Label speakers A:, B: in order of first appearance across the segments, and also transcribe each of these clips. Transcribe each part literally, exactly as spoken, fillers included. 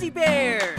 A: Fuzzy Bear!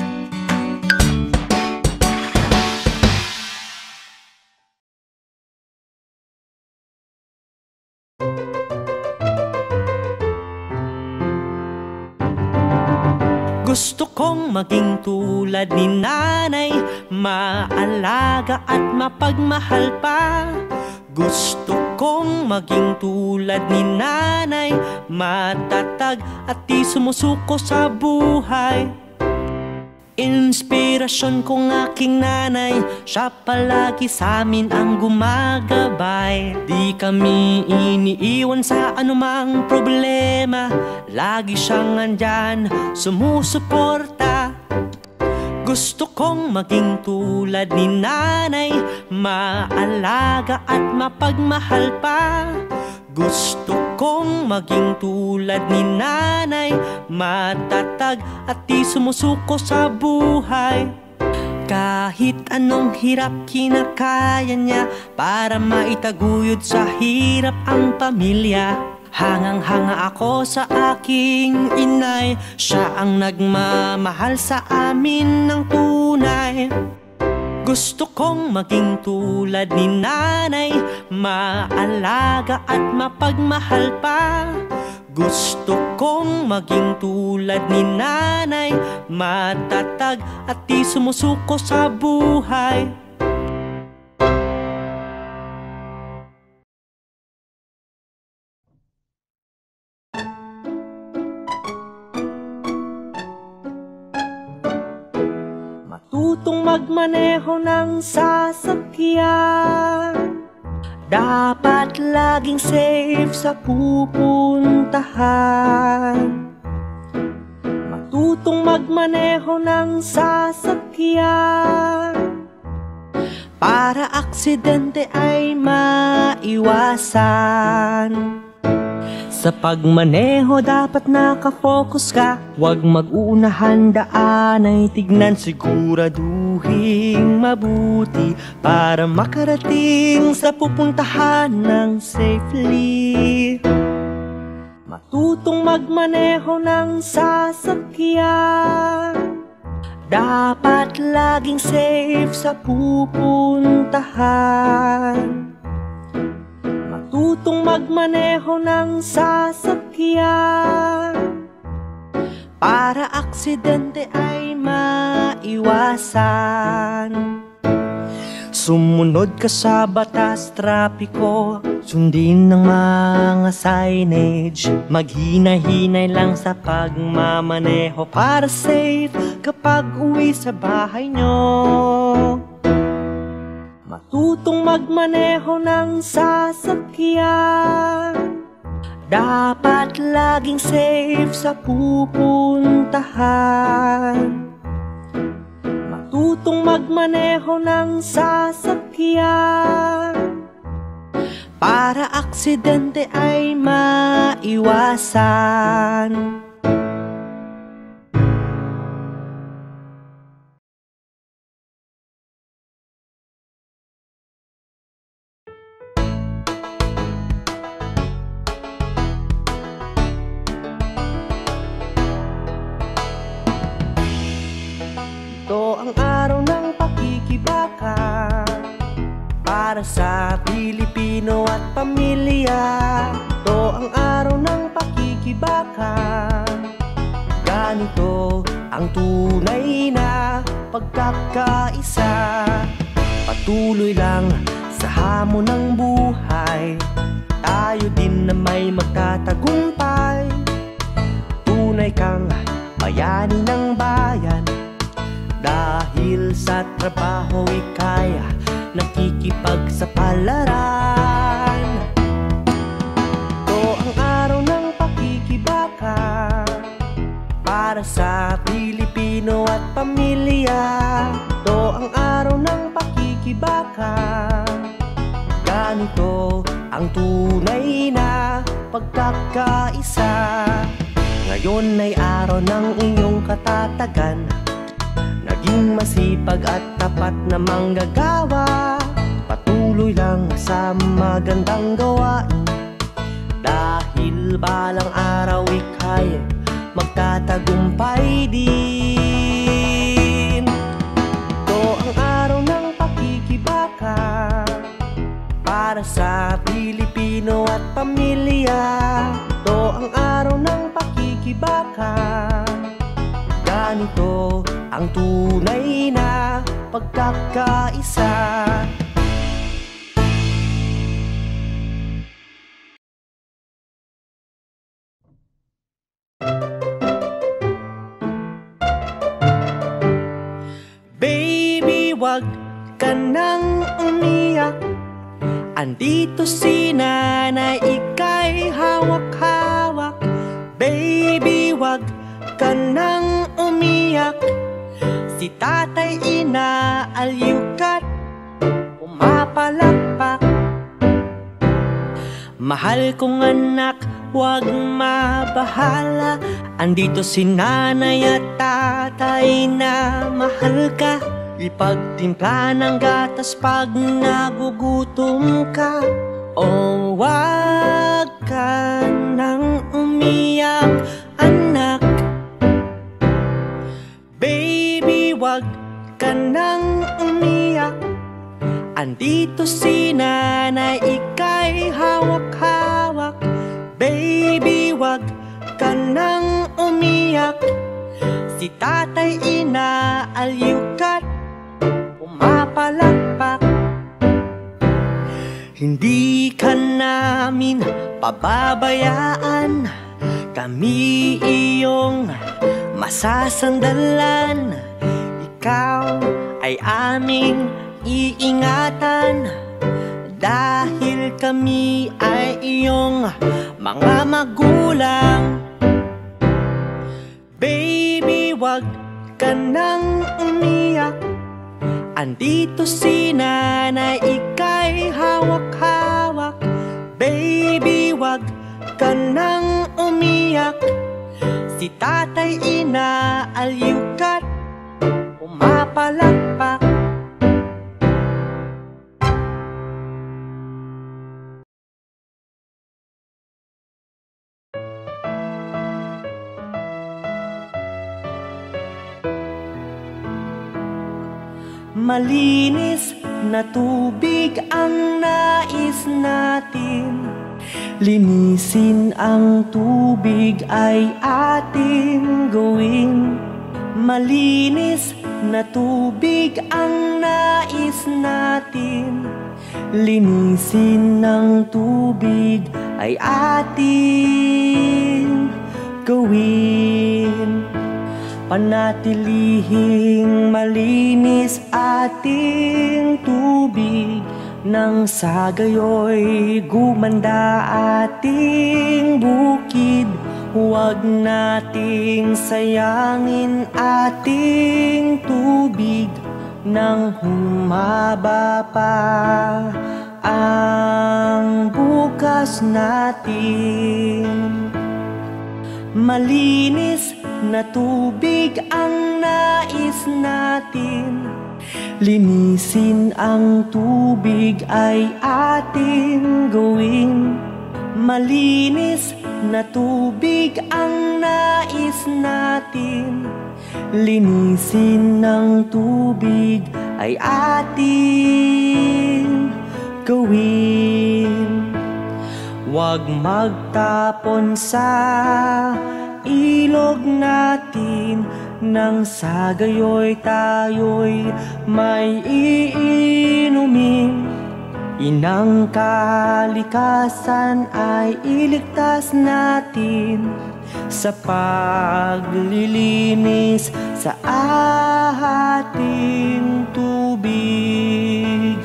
B: Gusto kong maging tulad ni nanay, maalaga at mapagmahal pa. Gusto kong maging tulad ni nanay, matatag at di sumusuko sa buhay. Inspirasyon kong aking nanay, siya palagi sa amin ang gumagabay. Di kami iniiwan sa anumang problema, lagi siyang andyan, sumusuporta. Gusto kong maging tulad ni nanay, maalaga at mapagmahal pa. Gusto kong maging tulad ni nanay, matatag at di sumusuko sa buhay. Kahit anong hirap kinakaya niya, para maitaguyod sa hirap ang pamilya. Hangang-hanga ako sa aking inay, siya ang nagmamahal sa amin ng tunay. Gusto kong maging tulad ni nanay, maalaga at mapagmahal pa. Gusto kong maging tulad ni nanay, matatag at di sumusuko sa buhay. Matutong magmaneho ng sasakyan, dapat laging safe sa pupuntahan. Matutong magmaneho ng sasakyan, para aksidente ay maiwasan. Sa pagmaneho dapat nakafocus ka, huwag mag-unahan daan ay tignan, siguraduhin mabuti para makarating sa pupuntahan ng safely. Matutong magmaneho ng sasakyan, dapat laging safe sa pupuntahan. Matutong magmaneho ng sasakyan, para aksidente ay maiwasan. Sumunod ka sa batas trapiko, sundin ng mga signage. Maghinay-hinay lang sa pagmamaneho para safe kapag uwi sa bahay nyo. Matutong magmaneho ng sasakyan, dapat laging safe sa pupuntahan. Matutong magmaneho ng sasakyan, para aksidente ay maiwasan. Ito ang araw ng pakikibaka, para sa Pilipino at pamilya. Ito ang araw ng pakikibaka, ganito ang tunay na pagkakaisa. Patuloy lang sa hamon ng buhay, tayo din na may magtatagumpay. Tunay kang bayani ng bayan, dahil sa trabaho ika'y nakikipagsapalaran. Ito ang araw ng pakikibaka, para sa Pilipino at pamilya. Ito ang araw ng pakikibaka, ganito ang tunay na pagkakaisa. Ngayon ay araw ng iyong katatagan, naging masipag at tapat na manggagawa. Patuloy lang sa magandang gawain, dahil balang araw ika'y magtatagumpay din. pamilya. Ito ang araw ng pakikibaka. Ganito ang tunay na pagkakaisa. Baby, wag ka nang umiyak. Andito si nanay, ika'y hawak-hawak. Baby, wag ka nang umiyak. Si tatay inaaliw ka't pumapalakpak. Mahal kong anak, wag mabahala. Andito si nanay at tatay na mahal ka. Ipagtimpla ng gatas pag nagugutom ka. O wag ka nang umiyak, anak. Baby, wag ka nang umiyak. Andito si nanay, ika'y hawak-hawak. Baby, wag ka nang umiyak. Si tatay inaaliw ka't pumapalakpak. Hindi ka namin pababayaan. Kami iyong masasandalan. Ikaw ay aming iingatan. Dahil kami ay iyong mga magulang. Baby, wag ka nang umiyak. Andito si nanay, ika'y hawak-hawak. Baby, wag ka nang umiyak. Si tatay inaaliw ka't pumapalakpak. Malinis na tubig ang nais natin. Linisin ang tubig ay ating gawin. Malinis na tubig ang nais natin. Linisin ang tubig ay ating gawin. Panatilihing malinis ating tubig, nang sa gayoy gumanda ating bukid. Huwag nating sayangin ating tubig, nang humaba pa ang bukas natin. Malinis na tubig ang nais natin. Linisin ang tubig ay ating gawin. Malinis na tubig ang nais natin. Linisin ng tubig ay ating gawin. Huwag magtapon sa ilog natin, nang sa gayoy tayo'y may iinumin. Inang kalikasan ay iligtas natin sa paglilinis sa ating tubig.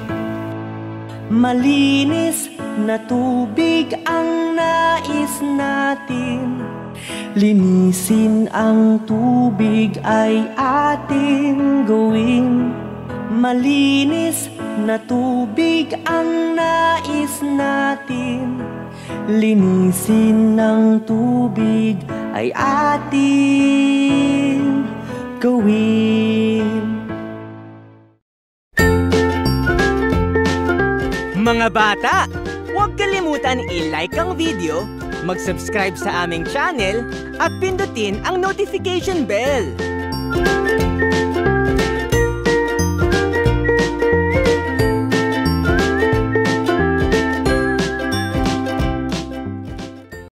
B: Malinis na tubig ang nais natin. Linisin ang tubig ay ating gawin. Malinis na tubig ang nais natin. Linisin ng tubig ay ating gawin.
A: Mga bata, huwag kalimutan i-like ang video, mag-subscribe sa aming channel, at pindutin ang notification bell.